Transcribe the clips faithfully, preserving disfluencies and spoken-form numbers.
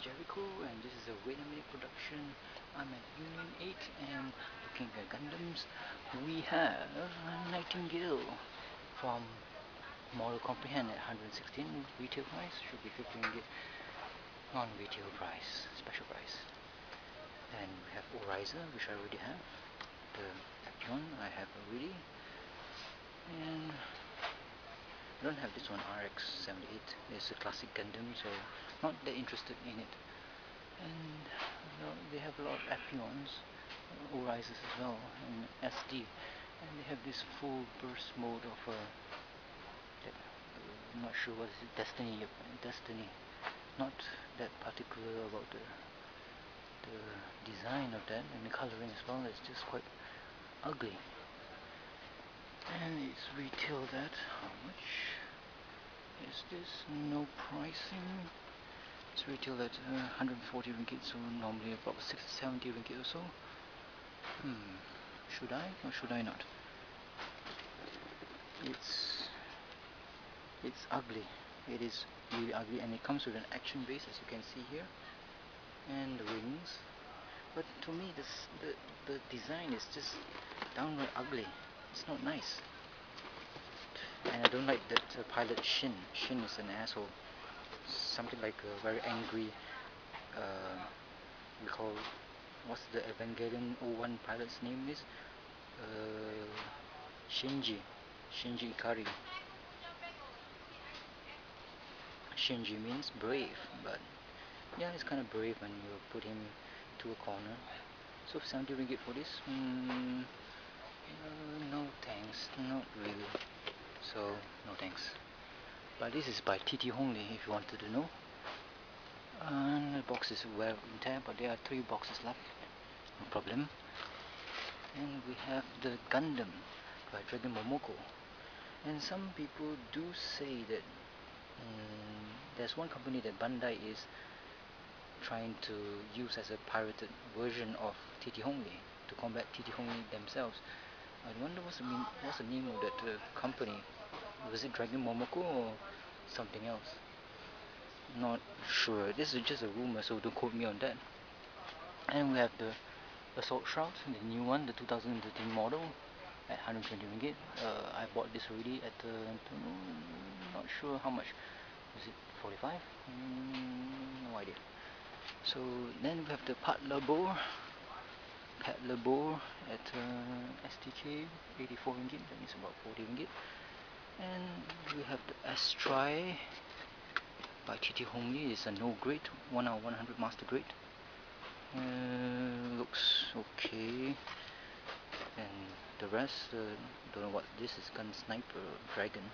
Jericho, and this is a Wait a Minute production. I'm at Union eight and looking at Gundams. We have Nightingale from Model Comprehend at one hundred sixteen retail price, should be fifty ringgit non retail price, special price. And we have Oriza, which I already have. The Apion I have already. And I don't have this one, R X seventy-eight. It's a classic Gundam, so not that interested in it. And you know, they have a lot of Apions, Orizas as well, and S D. And they have this full burst mode of uh, that, uh, I'm not sure what is it, Destiny, Destiny. Not that particular about the the design of that, and the coloring as well. It's just quite ugly. And it's retailed at how much is this? No pricing. It's retailed at uh, one hundred forty ringgit, so normally about sixty to seventy ringgit or so. Hmm, should I or should I not? It's it's ugly. It is really ugly, and it comes with an action base, as you can see here, and the wings. But to me, this the the design is just downright ugly. It's not nice, and I don't like that uh, pilot Shin. Shin is an asshole. Something like a very angry. Uh, we call what's the Evangelion oh one pilot's name is? Uh, Shinji. Shinji Ikari. Shinji means brave, but yeah, it's kind of brave when you put him to a corner. So seventy ringgit for this? Mm, uh, no thanks, not really. So no thanks. But this is by T T Hongli, if you wanted to know. And the box is well intact, but there are three boxes left. No problem. And we have the Gundam by Dragon Momoko. And some people do say that um, there's one company that Bandai is trying to use as a pirated version of T T Hongli to combat T T Hongli themselves. I wonder what's the, mean, what's the name of that uh, company. Was it Dragon Momoko or something else? Not sure. This is just a rumor, so don't quote me on that. And we have the Assault Shroud, the new one, the two thousand thirteen model at one hundred twenty ringgit. Uh, I bought this already at uh, not sure how much. Is it forty-five? Mm, no idea. So then we have the Pat Labor, Pat Labor at uh, S T K, eighty-four ringgit. That means about forty ringgit. And we have the Astrai by T T Hongli. It's a no grade, one out of one hundred master grade. Uh, looks okay. And the rest, uh, don't know what this is. Gun Sniper Dragon.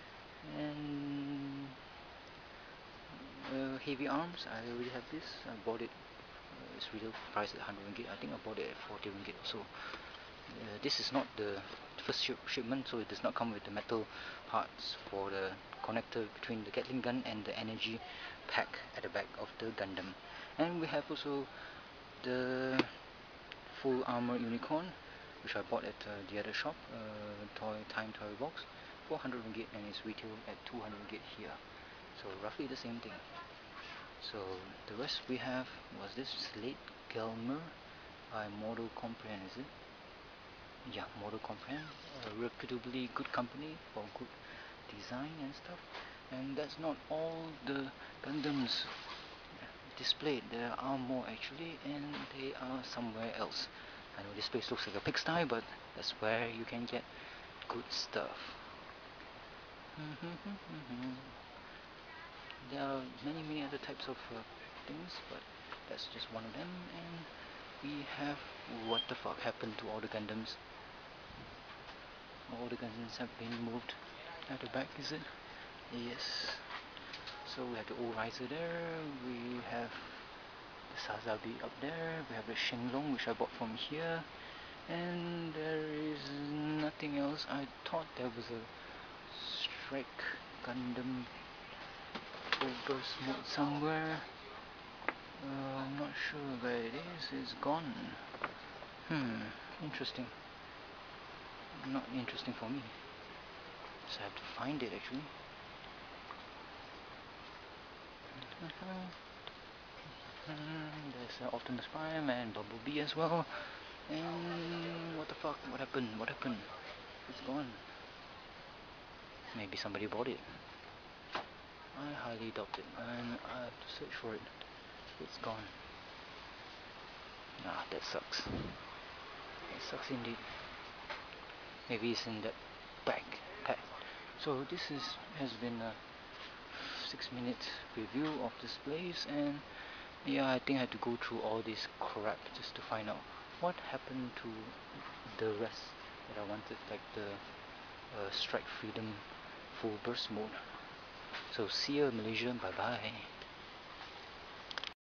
And uh, heavy arms. I already have this. I bought it. Uh, it's retail price at one hundred ringgit. I think I bought it at forty ringgit or so. Uh, this is not the first ship shipment, so it does not come with the metal parts for the connector between the Gatling gun and the energy pack at the back of the Gundam. And we have also the full armor unicorn, which I bought at uh, the other shop, uh, toy time toy box, four hundred ringgit, and it's retail at two hundred ringgit here. So roughly the same thing. So the rest we have was this Slate Gelmer by Model Comprehend, is it? Yeah, Model Comprehend, a reputably good company for good design and stuff. And that's not all the Gundams displayed. There are more actually, and they are somewhere else. I know this place looks like a pigsty, but that's where you can get good stuff. There are many many other types of uh, things, but that's just one of them. And we have, what the fuck happened to all the Gundams? All the Gundams have been moved at the back, is it? Yes. So we have the Orizer there, we have the Sazabi up there, we have the Shenlong, which I bought from here, and there is nothing else. I thought there was a Strike Gundam burst mode somewhere. uh, I'm not sure where it is. It's gone. Hmm, interesting. Not interesting for me, so I have to find it actually. Mm, there's uh, Optimus Prime and Bumblebee as well. And what the fuck? What happened? What happened? It's gone. Maybe somebody bought it. I highly doubt it, and I have to search for it. It's gone. Ah, that sucks. That sucks indeed. Maybe it's in that bag. Okay. So this is has been a six minute review of this place, and yeah, I think I had to go through all this crap just to find out what happened to the rest that I wanted, like the uh, Strike Freedom full burst mode. So see you, Malaysia. Bye bye.